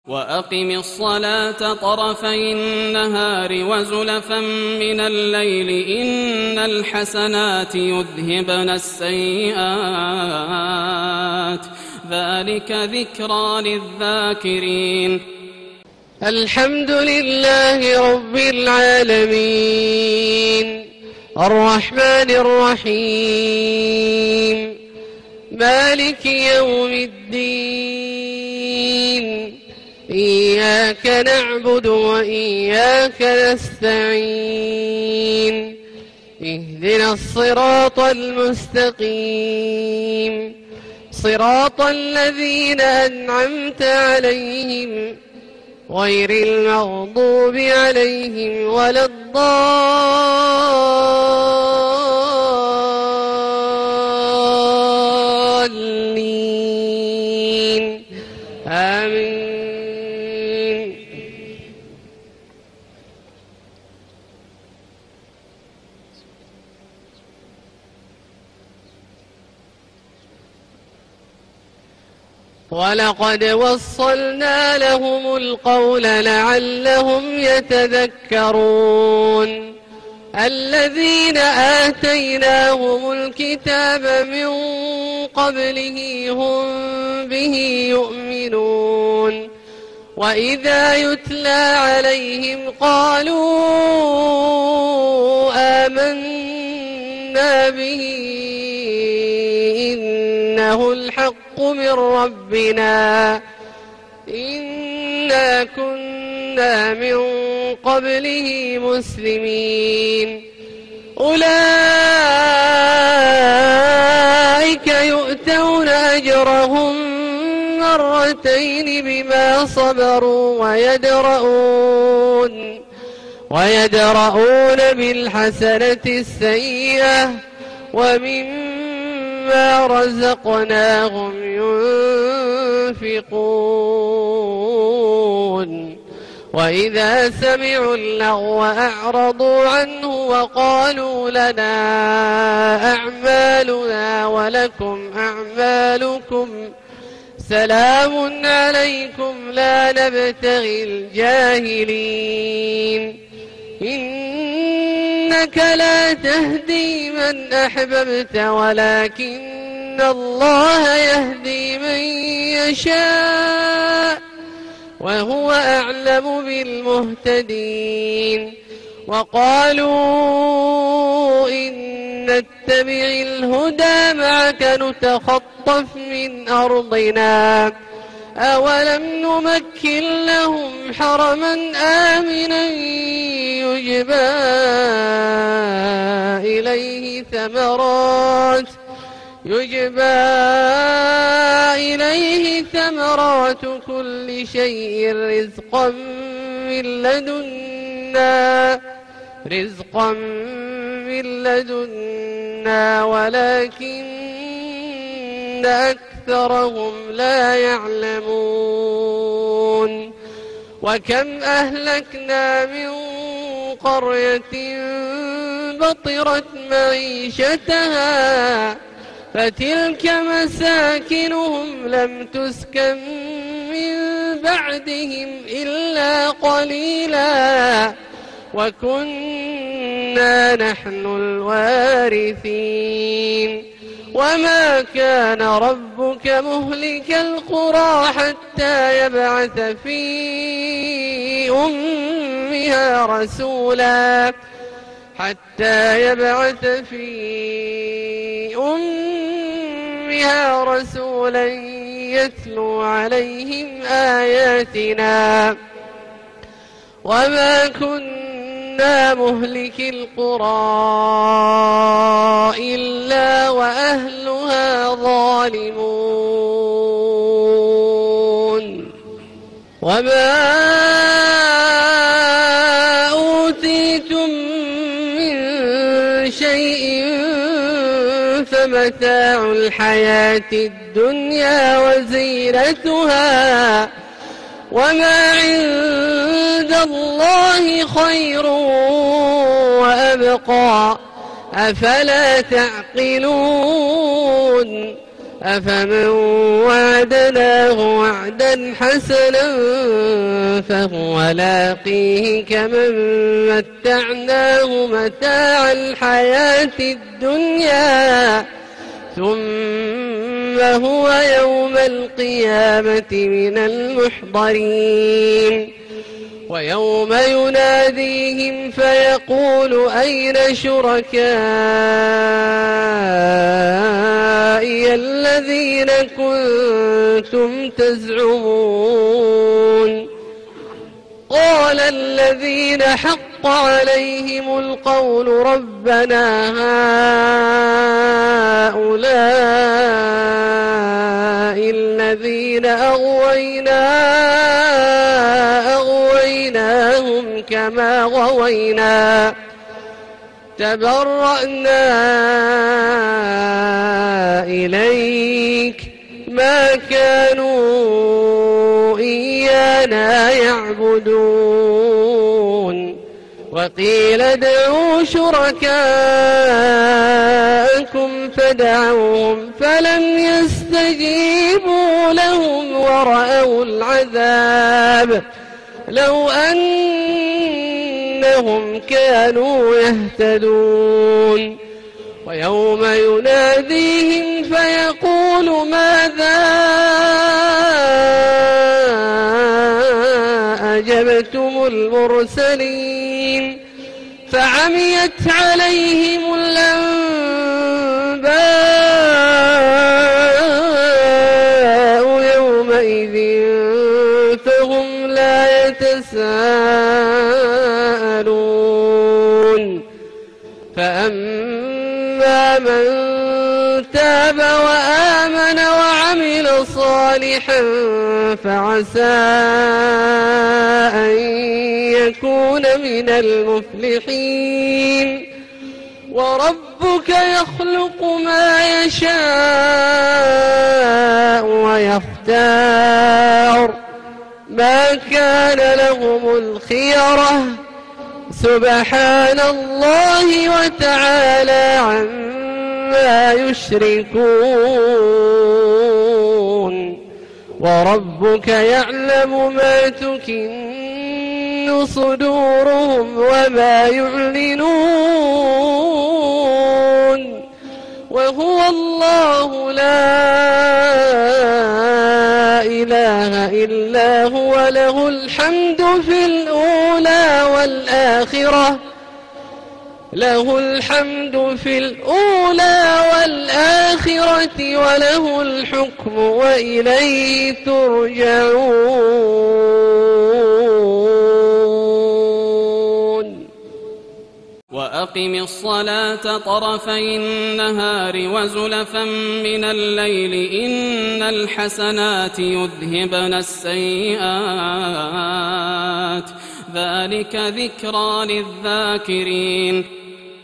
وأقم الصلاة طرفي النهار وزلفا من الليل إن الحسنات يذهبن السيئات ذلك ذكرى للذاكرين. الحمد لله رب العالمين الرحمن الرحيم مالك يوم الدين إياك نعبد وإياك نستعين اهدنا الصراط المستقيم صراط الذين أنعمت عليهم غير المغضوب عليهم ولا الضالين آمين. ولقد وصلنا لهم القول لعلهم يتذكرون الذين آتيناهم الكتاب من قبله هم به يؤمنون وإذا يتلى عليهم قالوا آمنا به إنه الحق من ربنا إنا كنا من قبله مسلمين أولئك يؤتون أجرهم مرتين بما صبروا ويدرؤون بالحسنة السيئة ومما رزقناهم ينفقون وإذا سمعوا اللغو أعرضوا عنه وقالوا لنا أعمالنا ولكم أعمالكم سلام عليكم لا نبتغي الجاهلين إنك لا تهدي من أحببت ولكن الله يهدي من يشاء وهو أعلم بالمهتدين وقالوا إن نتبع الهدى معك نتخطف من أرضنا أولم نمكن لهم حرما آمنا يجبى إليه ثمرات كل شيء رزقا من لدنا ولكن أكثرهم لا يعلمون وكم أهلكنا من قرية بطرت معيشتها فتلك مساكنهم لم تسكن من بعدهم إلا قليلا وكنا نحن الوارثين وما كان ربك مهلك القرى حتى يبعث في أمها رسولا يتلو عليهم آياتنا وما كنا مهلك القرى إلا وأهلها ظالمون وما أوتيتم من شيء فمتاع الحياة الدنيا وزينتها وما عند الله خير وأبقى أفلا تعقلون أفمن وعدناه وعدا حسنا فهو لاقيه كمن متعناه متاع الحياة الدنيا ثم هو يوم القيامة من المحضرين ويوم يناديهم فيقول أين شركائي الذين كنتم تزعمون قال الذين حق عليهم القول ربنا هؤلاء الذين أغويناهم كما غوينا تبرأنا إليك ما كانوا إيانا يعبدون وقيل ادعوا شركاءكم فدعوهم فلم يستجيبوا لهم ورأوا العذاب لو أنهم كانوا يهتدون ويوم يناديهم فيقول ماذا أجبتم المرسلين فعميت عليهم الأنباء يومئذ فهم لا يتساءلون فأما من تاب وآمن وعمل صالحا فعسى أن يكون من المفلحين وربك يخلق ما يشاء ويختار ما كان لهم الخيرة سبحان الله وتعالى عما يشركون وربك يعلم ما تكن صدورهم وما يعلنون وهو الله لا إله إلا هو له الحمد في الأولى والآخرة وله الحكم وإليه ترجعون وأقم الصلاة طرفي النهار وزلفا من الليل إن الحسنات يذهبن السيئات ذلك ذكرى للذاكرين